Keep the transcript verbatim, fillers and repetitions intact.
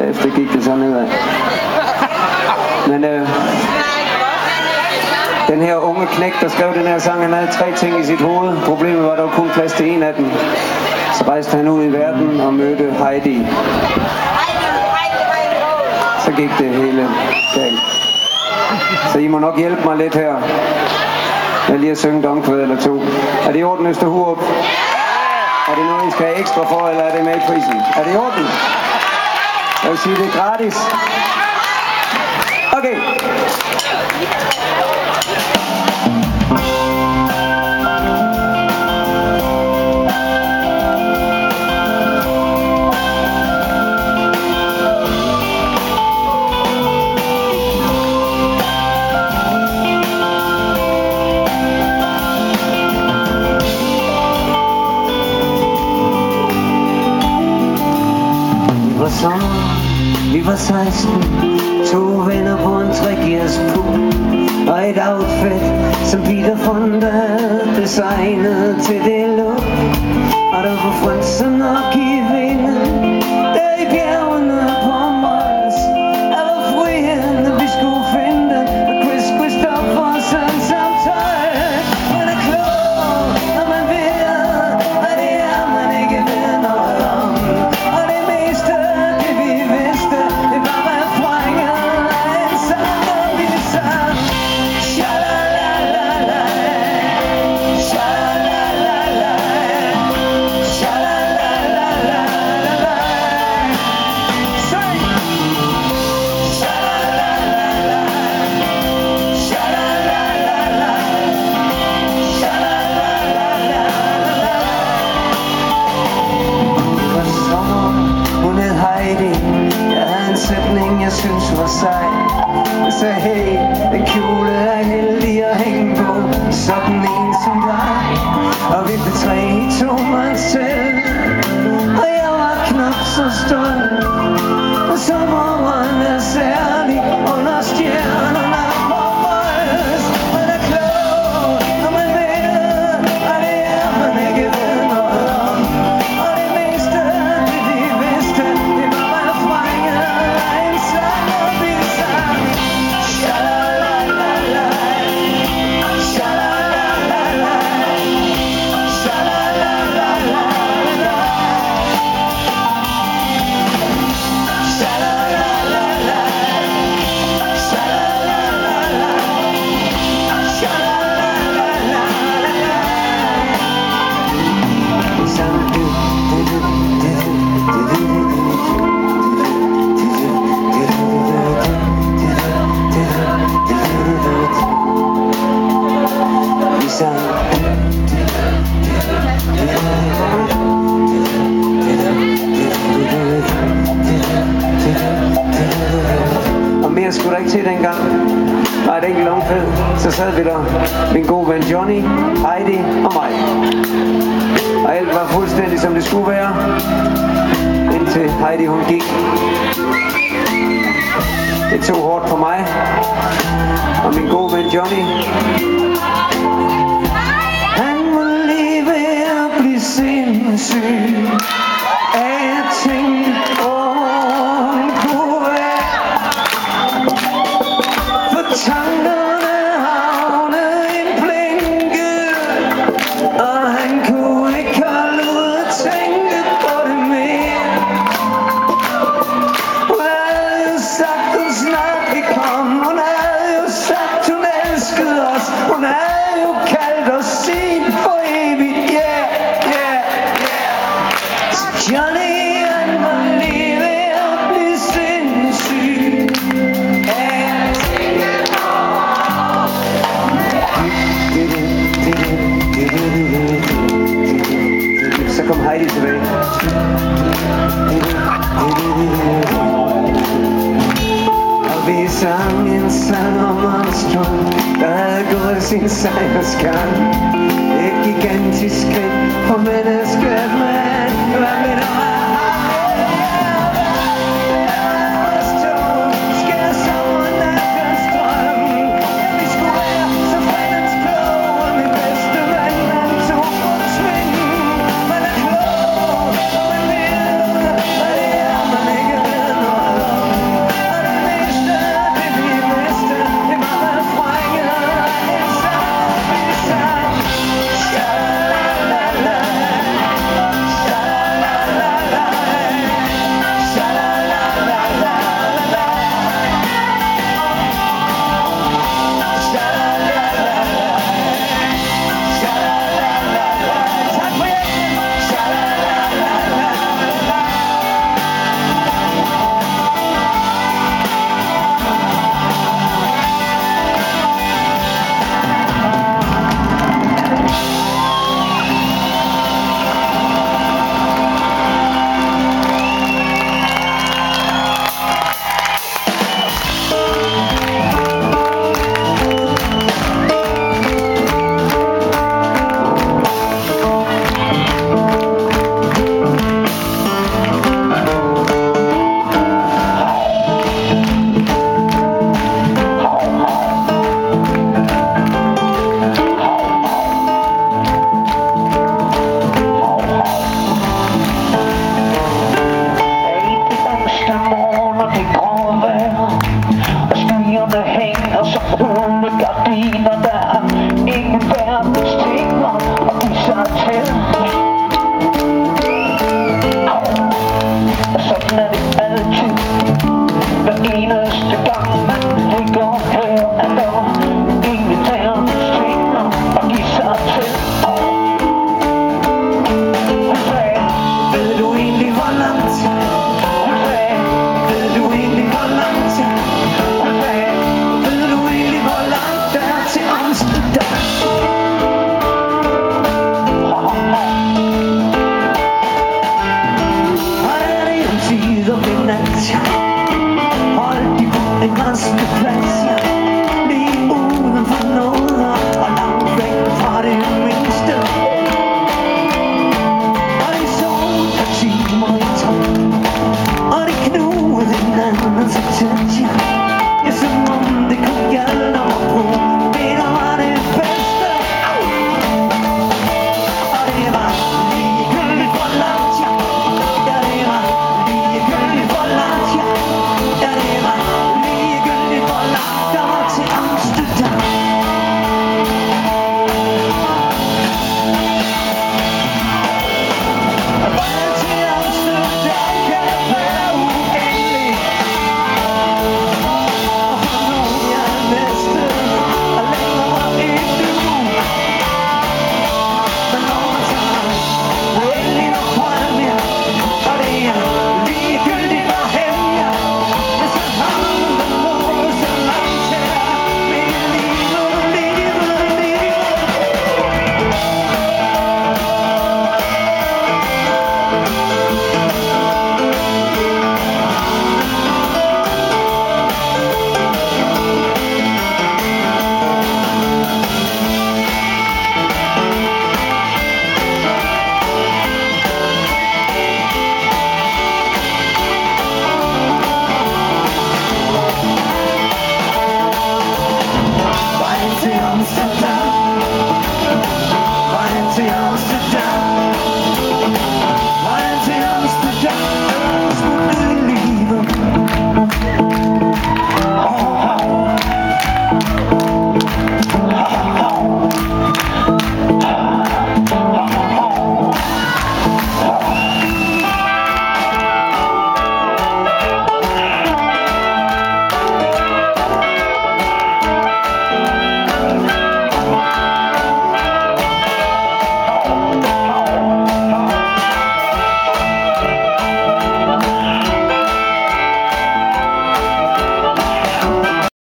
Derefter gik det så nedad. Men øh, den her unge knægt, der skrev den her sang, han havde tre ting i sit hoved. Problemet var, der var kun plads til en af dem. Så rejste han ud i verden og mødte Heidi. Så gik det hele galt. Så I må nok hjælpe mig lidt her. Jeg lige at synge domkvæd eller to. Er det i orden, Øster Hurup? Er det noget, I skal have ekstra for, eller er det med i prisen? Er det i orden? Jeg vil sige, det er gratis. Okay. Sommer, vi var seksten, to venner på en tre-gears pool, og et outfit, som Peter Fonda havde designet til det look. Og der var frynser nok i vinden, der i bjergene på Mars. Der var friheden, vi skulle finde den, og Chris Christopher sang som tøj. Man er klog, når man ved, og det er man ikke ved noget om. Og det meste jeg synes var sej. Jeg sagde, hey, den kjole er heldig at hænge på sådan en som dig. Og vi blev tre i tomandstel, og jeg var knap så stolt. Og sommeren er særlig under stjernerne på Mols. Man er klog, når man ved, og det er man ikke ved noget om. Og det meste, det vi vidste, det var hvad frænge. Og mere skulle der ikke til dengang. Bare et enkelt omkvæd. Så sad vi der, min gode ven Johnny, Heidi og mig. Og alt var fuldstændig som det skulle være, indtil Heidi hun gik. Det tog hårdt på mig og min gode ven Johnny. Han må lige ved at blive sindssyg af at tænke på en kunne være. For tankerne havnede i en blænke, og han kunne ikke holde ud at tænke på det mere. Hun havde jo sagt, hun snart vi kom. Hun havde jo sagt, hun elskede os. Hun havde jo kaldt os sin for evigt. Yeah, yeah, yeah. Så Johnny, han var lige ved at blive sindssyg af at tænke på. Så kom Heidi tilbage. Og vi sang en sang om monstrum, der havde gået sin sejrsgang. Et gigantisk skridt for mennesket.